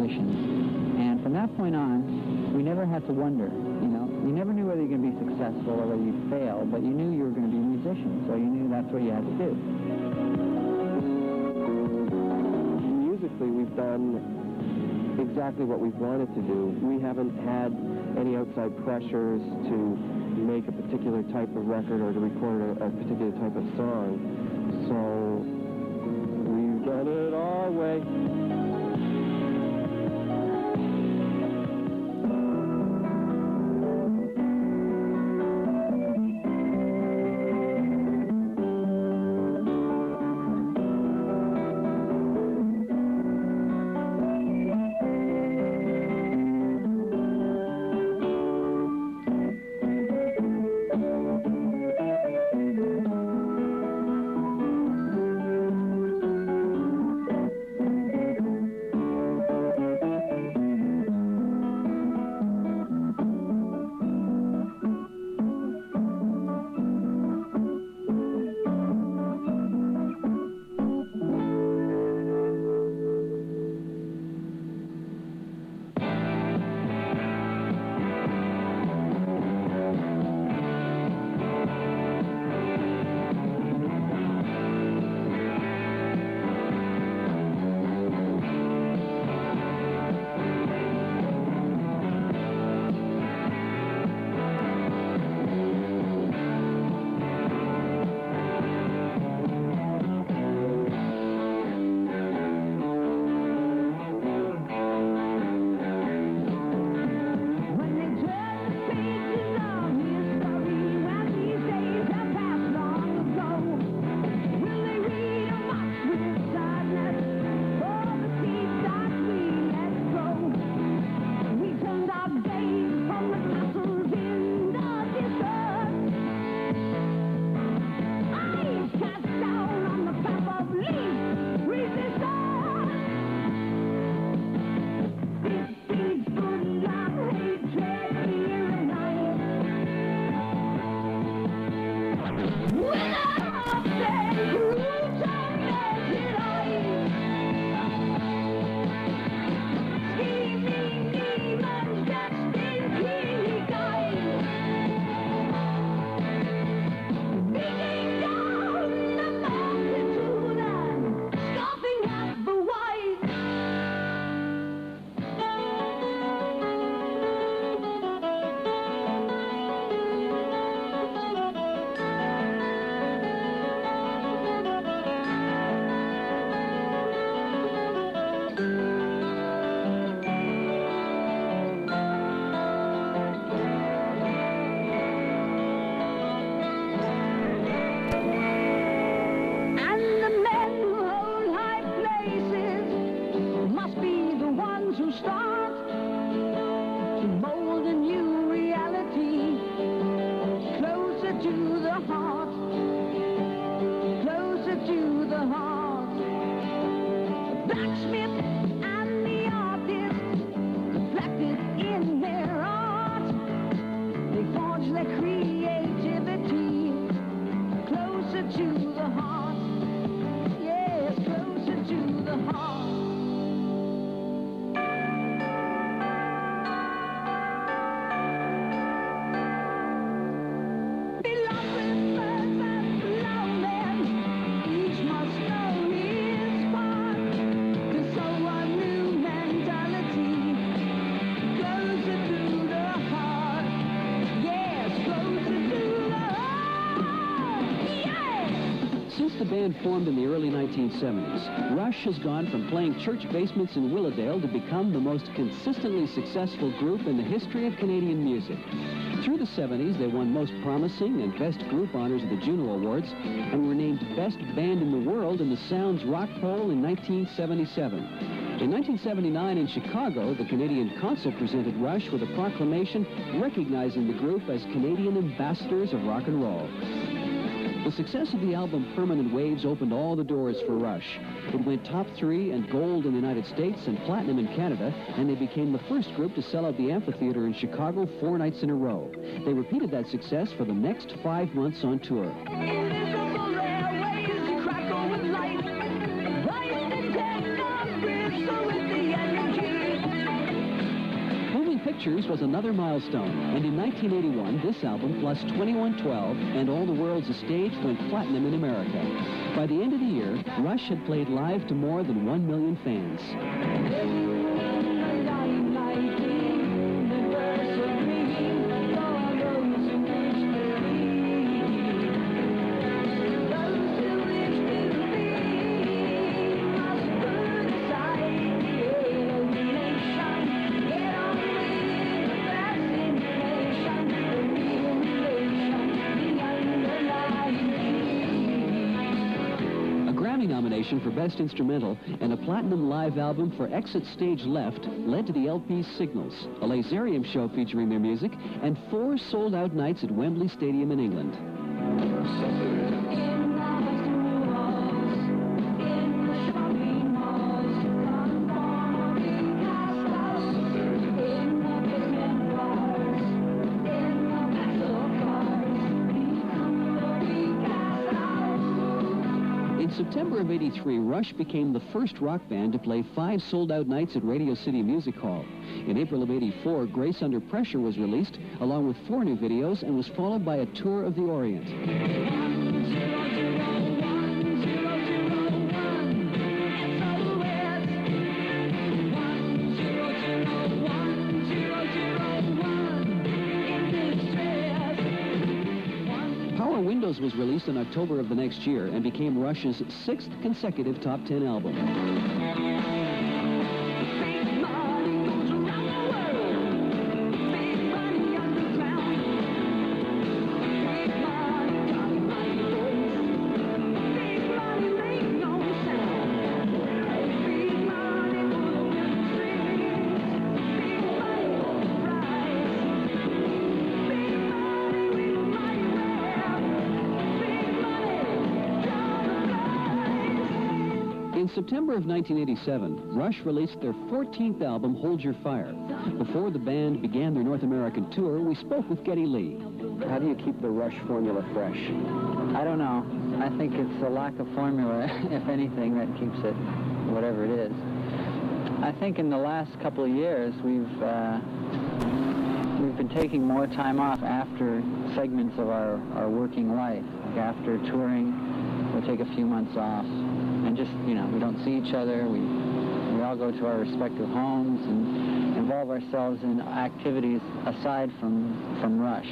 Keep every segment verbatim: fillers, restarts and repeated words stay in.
musicians. And from that point on, we never had to wonder, you know. You never knew whether you were going to be successful or whether you'd fail, but you knew you were going to be a musician, so you knew that's what you had to do. Musically, we've done exactly what we've wanted to do. We haven't had any outside pressures to make a particular type of record or to record a, a particular type of song. So we've done it our way. Formed in the early nineteen seventies, Rush has gone from playing church basements in Willowdale to become the most consistently successful group in the history of Canadian music. Through the seventies, they won Most Promising and Best Group honors at the Juno Awards and were named Best Band in the World in the Sounds Rock Poll in nineteen seventy-seven. In nineteen seventy-nine in Chicago, the Canadian Consul presented Rush with a proclamation recognizing the group as Canadian ambassadors of rock and roll. The success of the album Permanent Waves opened all the doors for Rush. It went top three and gold in the United States and platinum in Canada, and they became the first group to sell out the amphitheater in Chicago four nights in a row. They repeated that success for the next five months on tour. Light, right in the so with the energy. Pictures was another milestone, and in nineteen eighty-one, this album, plus twenty-one twelve and All the World's a Stage, went platinum in America. By the end of the year, Rush had played live to more than one million fans. For Best Instrumental and a platinum live album for Exit Stage Left led to the L P's Signals, a Laserium show featuring their music, and four sold-out nights at Wembley Stadium in England. In September of eighty-three, Rush became the first rock band to play five sold-out nights at Radio City Music Hall. In April of eighty-four, Grace Under Pressure was released, along with four new videos, and was followed by a tour of the Orient. Was released in October of the next year and became Rush's sixth consecutive top ten album. In September of nineteen eighty-seven, Rush released their fourteenth album, Hold Your Fire. Before the band began their North American tour, we spoke with Geddy Lee. How do you keep the Rush formula fresh? I don't know. I think it's a lack of formula, if anything, that keeps it, whatever it is. I think in the last couple of years, we've uh, we've been taking more time off after segments of our, our working life. Like after touring, we'll take a few months off. And just, you know, we don't see each other. We, we all go to our respective homes and involve ourselves in activities aside from, from Rush.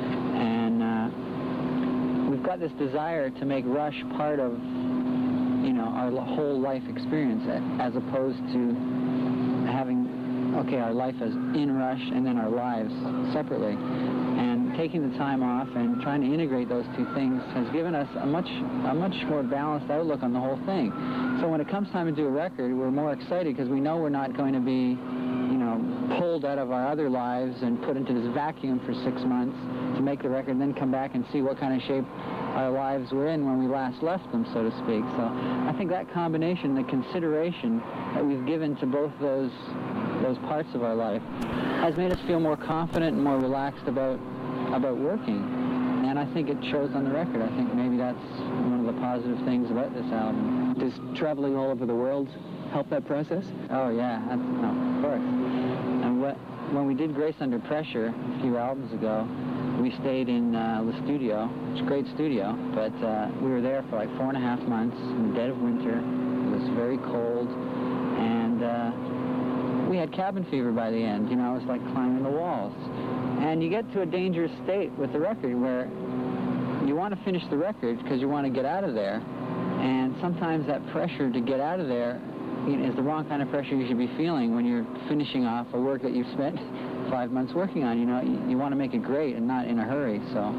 And uh, we've got this desire to make Rush part of, you know, our whole life experience, as opposed to having, okay, our life as in Rush and then our lives separately. And taking the time off and trying to integrate those two things has given us a much a much more balanced outlook on the whole thing. So when it comes time to do a record, we're more excited because we know we're not going to be, you know, pulled out of our other lives and put into this vacuum for six months to make the record and then come back and see what kind of shape our lives were in when we last left them, so to speak. So I think that combination, the consideration that we've given to both those those parts of our life, has made us feel more confident and more relaxed about about working. And I think it shows on the record. I think maybe that's one of the positive things about this album. Does traveling all over the world help that process? Oh, yeah. That's, no, of course. And what, when we did Grace Under Pressure a few albums ago, we stayed in uh, the studio. It's a great studio, but uh, we were there for like four and a half months in the dead of winter. It was very cold, and uh, we had cabin fever by the end. You know, it was like climbing the walls. And you get to a dangerous state with the record where you want to finish the record because you want to get out of there. And sometimes that pressure to get out of there, you know, is the wrong kind of pressure you should be feeling when you're finishing off a work that you've spent five months working on. You know, you, you want to make it great and not in a hurry. So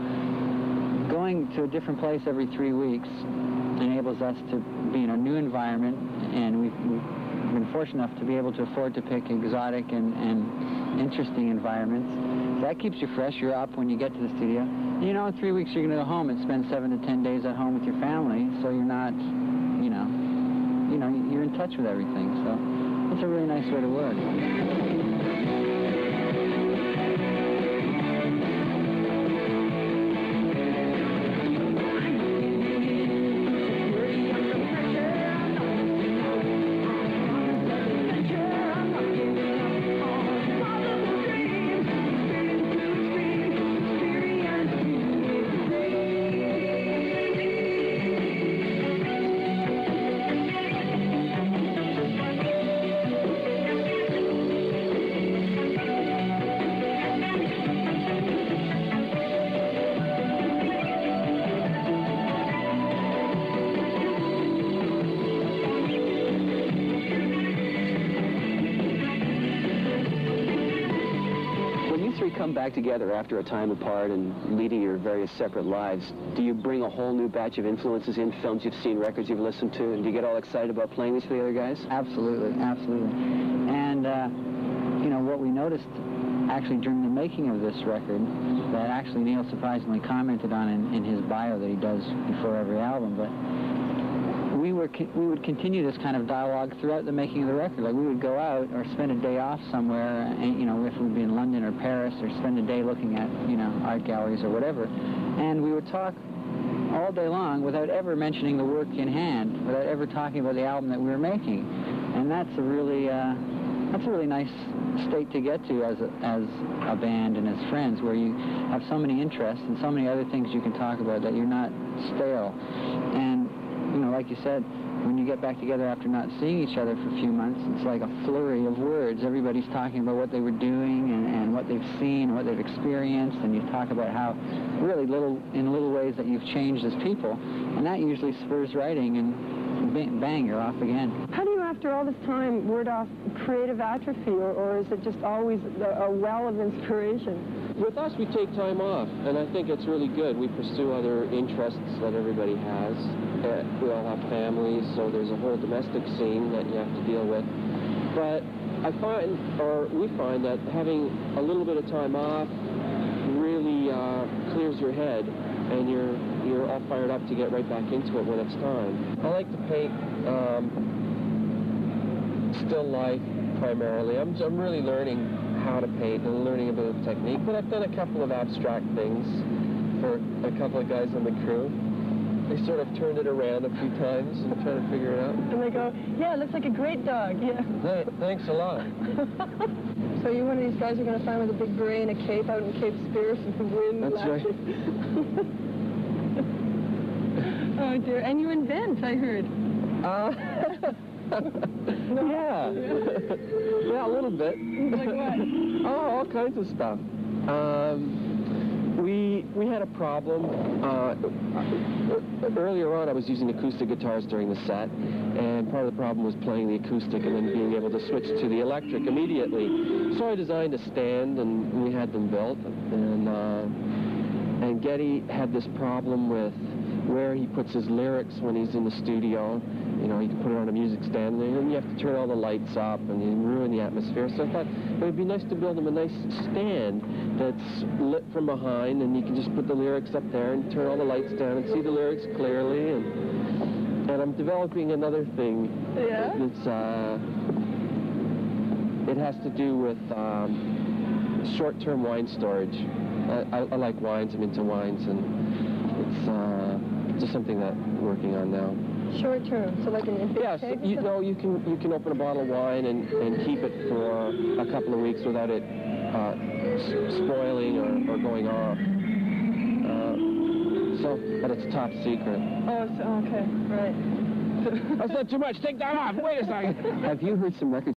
going to a different place every three weeks enables us to be in a new environment, and we've, we've been fortunate enough to be able to afford to pick exotic and, and interesting environments. That keeps you fresh. You're up when you get to the studio. You know, in three weeks you're going to go home and spend seven to ten days at home with your family, so you're not, you know, you know, you're in touch with everything. So it's a really nice way to work. come back together after a time apart and leading your various separate lives, do you bring a whole new batch of influences in, films you've seen, records you've listened to, and do you get all excited about playing these for the other guys? Absolutely, absolutely. And, uh, you know, what we noticed actually during the making of this record, that actually Neil surprisingly commented on in, in his bio that he does before every album, but we were we would continue this kind of dialogue throughout the making of the record. Like, we would go out or spend a day off somewhere, and, you know, if we'd be in London or Paris, or spend a day looking at, you know, art galleries or whatever, and we would talk all day long without ever mentioning the work in hand, without ever talking about the album that we were making. And that's a really uh, that's a really nice state to get to as a, as a band and as friends, where you have so many interests and so many other things you can talk about that you're not stale. And, you know, like you said, when you get back together after not seeing each other for a few months, it's like a flurry of words. Everybody's talking about what they were doing and, and what they've seen and what they've experienced, and you talk about how really little, in little ways that you've changed as people, and that usually spurs writing, and bang, bang, you're off again. How do you, after all this time, ward off creative atrophy, or, or is it just always a, a well of inspiration? With us, we take time off, and I think it's really good. We pursue other interests that everybody has. Uh, we all have families, so there's a whole domestic scene that you have to deal with. But I find, or we find, that having a little bit of time off really uh, clears your head, and you're you're all fired up to get right back into it when it's time. I like to paint um, still life primarily. I'm, I'm really learning how to paint and learning a bit of technique, but I've done a couple of abstract things for a couple of guys on the crew. They sort of turned it around a few times and trying to figure it out. And they go, yeah, it looks like a great dog, yeah. Th thanks a lot. So you're one of these guys you're going to find with a big beret and a cape out in Cape Spears with the wind. That's right. Oh, dear. And you invent, I heard. Uh, no. Yeah. Yeah, a little bit. Like what? Oh, all kinds of stuff. Um, we we had a problem. Uh, earlier on, I was using acoustic guitars during the set, and part of the problem was playing the acoustic and then being able to switch to the electric immediately. So I designed a stand, and we had them built. And uh, and Geddy had this problem with where he puts his lyrics when he's in the studio. You know, you can put it on a music stand, and then you have to turn all the lights up, and you ruin the atmosphere. So I thought it would be nice to build him a nice stand that's lit from behind, and you can just put the lyrics up there and turn all the lights down and see the lyrics clearly. And and I'm developing another thing. Yeah? It's uh, it has to do with um, short-term wine storage. I, I, I like wines. I'm into wines, and it's uh, just something that I'm working on now. Short term, so like in big Yes, kegs? you know, you can you can open a bottle of wine and, and keep it for a couple of weeks without it uh, s spoiling or, or going off. Uh, so, but it's top secret. Oh, so, okay, right. That's not too much. Take that off. Wait a second. Have you heard some records